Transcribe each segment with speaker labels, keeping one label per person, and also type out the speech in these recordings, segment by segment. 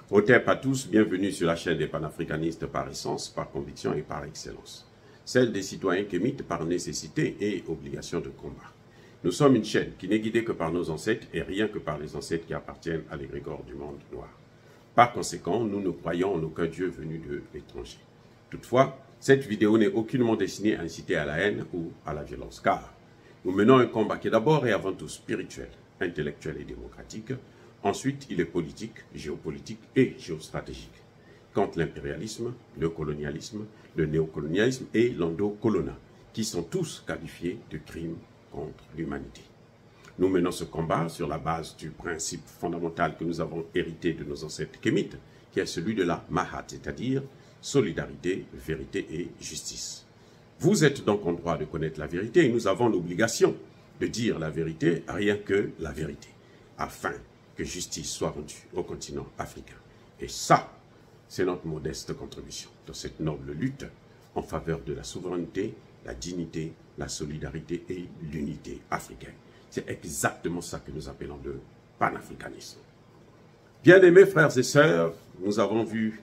Speaker 1: Otep à tous, bienvenue sur la chaîne des panafricanistes par essence, par conviction et par excellence. Celle des citoyens kémites par nécessité et obligation de combat. Nous sommes une chaîne qui n'est guidée que par nos ancêtres et rien que par les ancêtres qui appartiennent à l'égrégore du monde noir. Par conséquent, nous ne croyons en aucun Dieu venu de l'étranger. Toutefois, cette vidéo n'est aucunement destinée à inciter à la haine ou à la violence, car nous menons un combat qui est d'abord et avant tout spirituel, intellectuel et démocratique. Ensuite, il est politique, géopolitique et géostratégique. Contre l'impérialisme, le colonialisme, le néocolonialisme et l'endocolona, qui sont tous qualifiés de crimes contre l'humanité. Nous menons ce combat sur la base du principe fondamental que nous avons hérité de nos ancêtres kémites, qui est celui de la Mahat, c'est-à-dire solidarité, vérité et justice. Vous êtes donc en droit de connaître la vérité et nous avons l'obligation de dire la vérité, rien que la vérité, afin que justice soit rendue au continent africain. Et ça, c'est notre modeste contribution dans cette noble lutte en faveur de la souveraineté, la dignité, la solidarité et l'unité africaine. C'est exactement ça que nous appelons le panafricanisme. Bien-aimés frères et sœurs, nous avons vu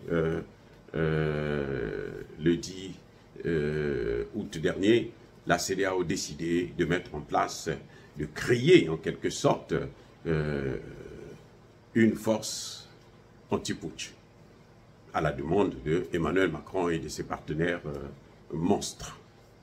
Speaker 1: le 10 août dernier, la CEDEAO décidé de mettre en place, de créer en quelque sorte une force anti-putsch à la demande de Emmanuel Macron et de ses partenaires monstres.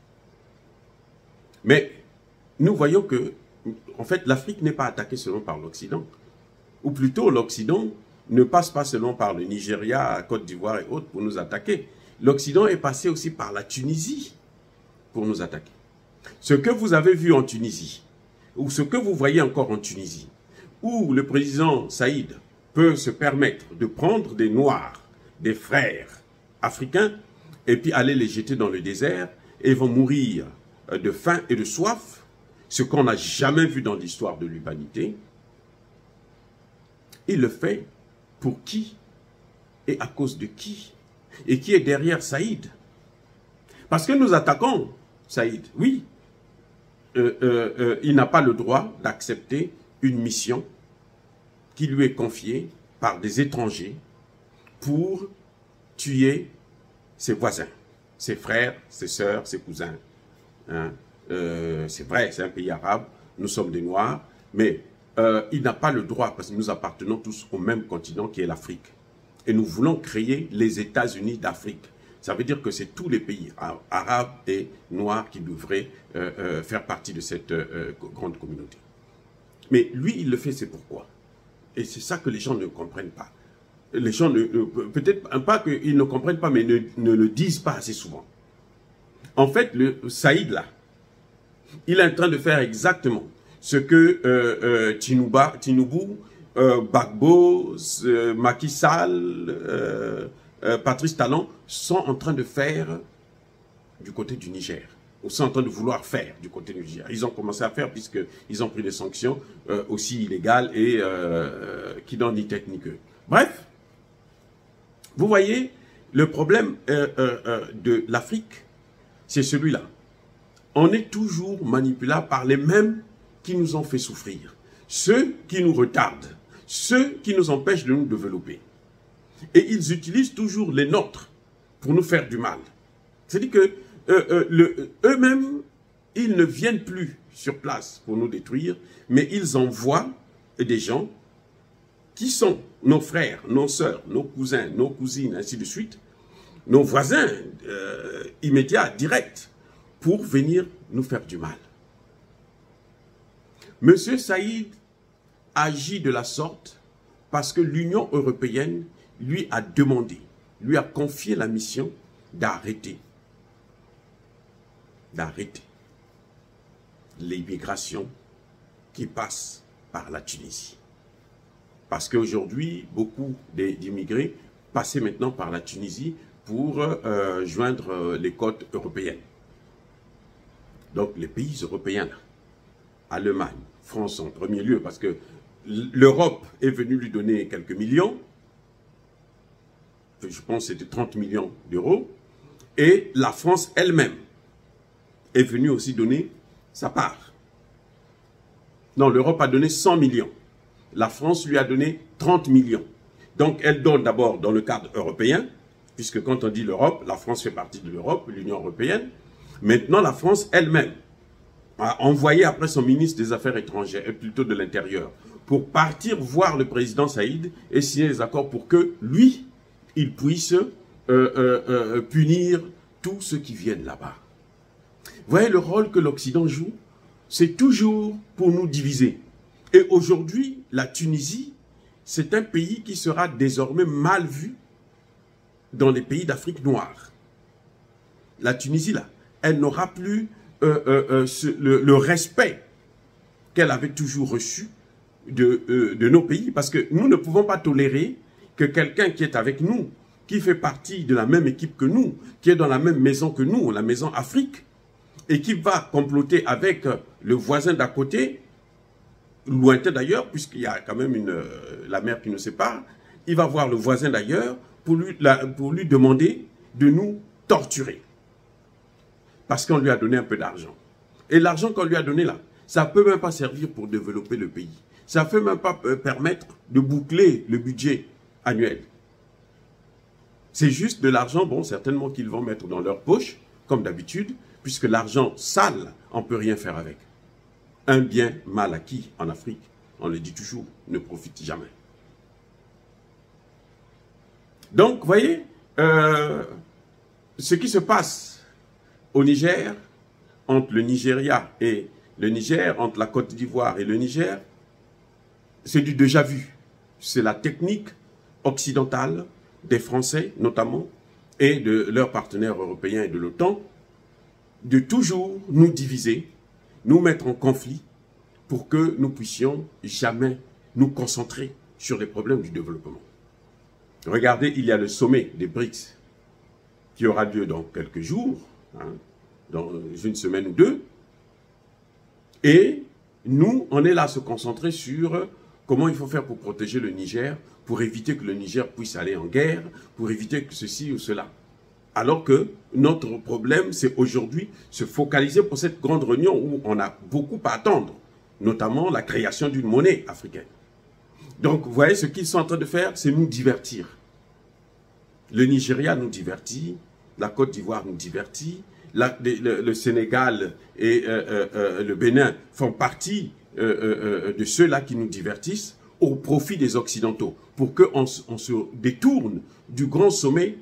Speaker 1: Mais nous voyons que, en fait, l'Afrique n'est pas attaquée seulement par l'Occident. Ou plutôt, l'Occident ne passe pas seulement par le Nigeria, Côte d'Ivoire et autres pour nous attaquer. L'Occident est passé aussi par la Tunisie pour nous attaquer. Ce que vous avez vu en Tunisie, ou ce que vous voyez encore en Tunisie, où le président Saïd peut se permettre de prendre des Noirs, des frères africains, et puis aller les jeter dans le désert, et ils vont mourir de faim et de soif, ce qu'on n'a jamais vu dans l'histoire de l'humanité. Il le fait pour qui et à cause de qui? Et qui est derrière Saïd? Parce que nous attaquons Saïd, oui. Il n'a pas le droit d'accepter une mission qui lui est confiée par des étrangers pour tuer ses voisins, ses frères, ses sœurs, ses cousins. Hein? C'est vrai, c'est un pays arabe, nous sommes des Noirs, mais il n'a pas le droit, parce que nous appartenons tous au même continent qui est l'Afrique. Et nous voulons créer les États-Unis d'Afrique. Ça veut dire que c'est tous les pays arabes et noirs qui devraient faire partie de cette grande communauté. Mais lui, il le fait, c'est pourquoi? Et c'est ça que les gens ne comprennent pas. Les gens, peut-être pas qu'ils ne comprennent pas, mais ne le disent pas assez souvent. En fait, le Saïd, là, il est en train de faire exactement ce que Tinubu, Gbagbo, Macky Sall, Patrice Talon sont en train de faire du côté du Niger. Ou sont en train de vouloir faire du côté du Niger. Ils ont commencé à faire puisqu'ils ont pris des sanctions aussi illégales et qui n'ont ni tête ni queue. Bref, vous voyez, le problème de l'Afrique, c'est celui-là. On est toujours manipulable par les mêmes qui nous ont fait souffrir. Ceux qui nous retardent, ceux qui nous empêchent de nous développer. Et ils utilisent toujours les nôtres pour nous faire du mal. C'est-à-dire que eux-mêmes, ils ne viennent plus sur place pour nous détruire, mais ils envoient des gens qui sont nos frères, nos sœurs, nos cousins, nos cousines, ainsi de suite, nos voisins immédiats, directs, pour venir nous faire du mal. Monsieur Saïd agit de la sorte parce que l'Union européenne lui a demandé, lui a confié la mission d'arrêter l'immigration qui passe par la Tunisie. Parce qu'aujourd'hui, beaucoup d'immigrés passaient maintenant par la Tunisie pour joindre les côtes européennes. Donc les pays européens, Allemagne, France en premier lieu, parce que l'Europe est venue lui donner quelques millions, je pense que c'était 30 millions d'euros, et la France elle-même est venue aussi donner sa part. Non, l'Europe a donné 100 millions. La France lui a donné 30 millions. Donc elle donne d'abord dans le cadre européen, puisque quand on dit l'Europe, la France fait partie de l'Europe, l'Union européenne. Maintenant, la France elle-même a envoyé après son ministre des Affaires étrangères, et plutôt de l'Intérieur, pour partir voir le président Saïd et signer les accords pour que lui, il puisse punir tous ceux qui viennent là-bas. Vous voyez le rôle que l'Occident joue? C'est toujours pour nous diviser. Et aujourd'hui, la Tunisie, c'est un pays qui sera désormais mal vu dans les pays d'Afrique noire. La Tunisie, là, elle n'aura plus le respect qu'elle avait toujours reçu de nos pays. Parce que nous ne pouvons pas tolérer que quelqu'un qui est avec nous, qui fait partie de la même équipe que nous, qui est dans la même maison que nous, la maison Afrique, et qui va comploter avec le voisin d'à côté, lointain d'ailleurs, puisqu'il y a quand même la mer qui nous sépare, il va voir le voisin d'ailleurs pour lui demander de nous torturer. Parce qu'on lui a donné un peu d'argent. Et l'argent qu'on lui a donné là, ça ne peut même pas servir pour développer le pays. Ça ne peut même pas permettre de boucler le budget annuel. C'est juste de l'argent, bon, certainement qu'ils vont mettre dans leur poche, comme d'habitude, puisque l'argent sale, on ne peut rien faire avec. Un bien mal acquis en Afrique, on le dit toujours, ne profite jamais. Donc, vous voyez, ce qui se passe au Niger, entre le Nigeria et le Niger, entre la Côte d'Ivoire et le Niger, c'est du déjà vu. C'est la technique occidentale des Français, notamment, et de leurs partenaires européens et de l'OTAN, de toujours nous diviser, nous mettre en conflit, pour que nous puissions jamais nous concentrer sur les problèmes du développement. Regardez, il y a le sommet des BRICS qui aura lieu dans quelques jours, hein, dans une semaine ou deux. Et nous, on est là à se concentrer sur comment il faut faire pour protéger le Niger, pour éviter que le Niger puisse aller en guerre, pour éviter que ceci ou cela. Alors que notre problème, c'est aujourd'hui se focaliser pour cette grande réunion où on a beaucoup à attendre, notamment la création d'une monnaie africaine. Donc, vous voyez, ce qu'ils sont en train de faire, c'est nous divertir. Le Nigeria nous divertit, la Côte d'Ivoire nous divertit, le Sénégal et le Bénin font partie de ceux-là qui nous divertissent au profit des Occidentaux, pour qu'on se détourne du grand sommet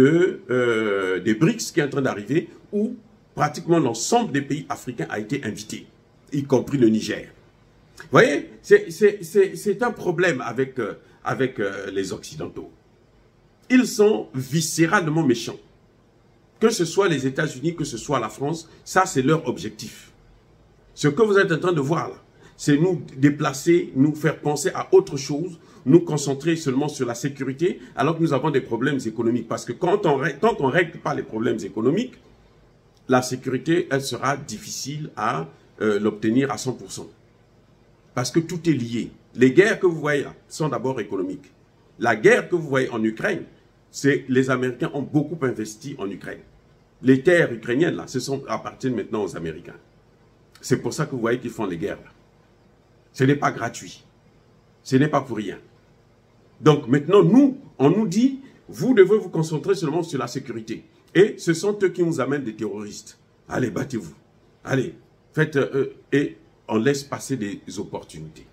Speaker 1: des BRICS qui est en train d'arriver, où pratiquement l'ensemble des pays africains a été invité, y compris le Niger. Vous voyez, c'est un problème avec les Occidentaux. Ils sont viscéralement méchants. Que ce soit les États-Unis, que ce soit la France, ça c'est leur objectif. Ce que vous êtes en train de voir là, c'est nous déplacer, nous faire penser à autre chose, nous concentrer seulement sur la sécurité, alors que nous avons des problèmes économiques. Parce que tant qu'on ne règle pas les problèmes économiques, la sécurité, elle sera difficile à l'obtenir à 100%. Parce que tout est lié. Les guerres que vous voyez là sont d'abord économiques. La guerre que vous voyez en Ukraine, c'est les Américains ont beaucoup investi en Ukraine. Les terres ukrainiennes, là, appartiennent maintenant aux Américains. C'est pour ça que vous voyez qu'ils font les guerres, là. Ce n'est pas gratuit. Ce n'est pas pour rien. Donc maintenant, nous, on nous dit, vous devez vous concentrer seulement sur la sécurité. Et ce sont eux qui nous amènent des terroristes. Allez, battez-vous. Allez, faites... et on laisse passer des opportunités.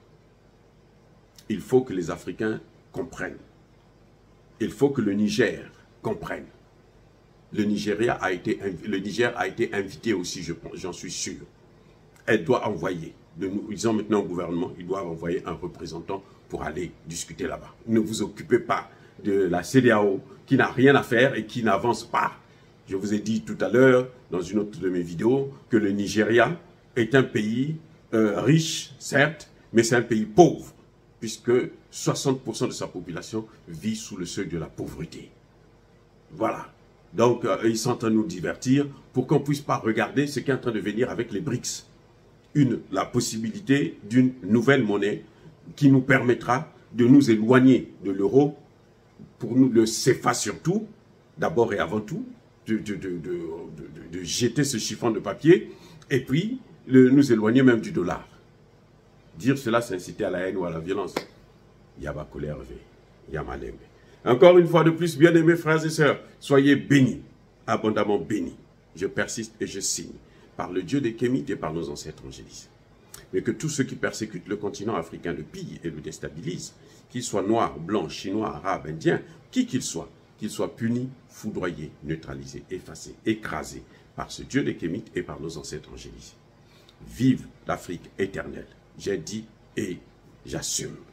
Speaker 1: Il faut que les Africains comprennent. Il faut que le Niger comprenne. Le Niger a été invité aussi, j'en suis sûr. Elle doit envoyer. Ils ont maintenant un gouvernement, ils doivent envoyer un représentant pour aller discuter là-bas. Ne vous occupez pas de la CEDEAO qui n'a rien à faire et qui n'avance pas. Je vous ai dit tout à l'heure, dans une autre de mes vidéos, que le Nigeria est un pays riche, certes, mais c'est un pays pauvre, puisque 60% de sa population vit sous le seuil de la pauvreté. Voilà. Donc, ils sont en train de nous divertir pour qu'on ne puisse pas regarder ce qui est en train de venir avec les BRICS. La possibilité d'une nouvelle monnaie qui nous permettra de nous éloigner de l'euro, pour nous, le CFA surtout, d'abord et avant tout, de jeter ce chiffon de papier, et puis nous éloigner même du dollar. Dire cela, c'est inciter à la haine ou à la violence. Yaba Kole Hervé. Yamalembe. Encore une fois de plus, bien-aimés frères et sœurs, soyez bénis, abondamment bénis. Je persiste et je signe, par le Dieu des Kémites et par nos ancêtres angélisés. Mais que tous ceux qui persécutent le continent africain le pillent et le déstabilisent, qu'ils soient noirs, blancs, chinois, arabes, indiens, qui qu'ils soient punis, foudroyés, neutralisés, effacés, écrasés par ce Dieu des Kémites et par nos ancêtres angélisés. Vive l'Afrique éternelle. J'ai dit et j'assume.